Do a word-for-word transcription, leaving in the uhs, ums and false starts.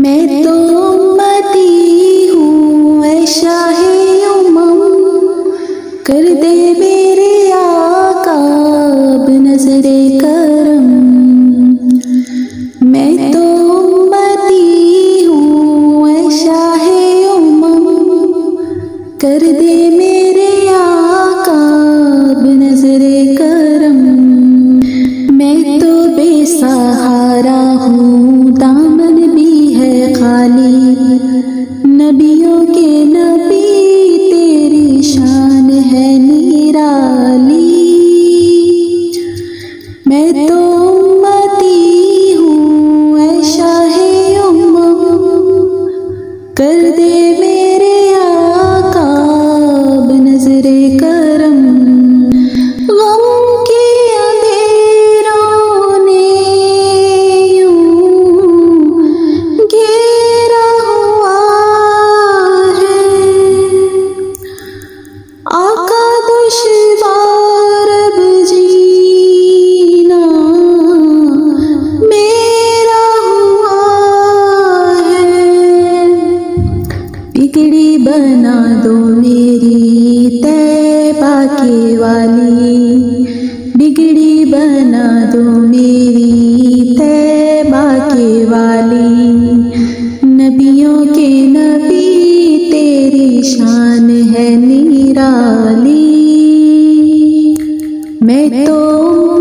मैं तो उम्मती हूँ ऐ शाहे उम्मम, कर दे मेरे आका अब नज़रे करम। मैं तो उम्मती हूँ ऐ शाहे उम्मम, कर दे मेरे आका अब नज़रे करम। मैं तो बेसहारा हूँ, दामन भी है खाली, नबियों के नबी तेरी शान है निराली। मैं तो उम्मती हूँ ऐ शाहे उम्मम, कर दे मेरे आका अब नज़रे करम। गम के अंधेरों ने यूं घेरा हुआ है, आका दुश्वार अब जीना मेरा हुआ है। बिगड़ी बना दो मेरी तैबा के वाली, बिगड़ी बना दो मेरी तैबा के वाली, नबियों के नबी तेरी शान है निराली। मैं तो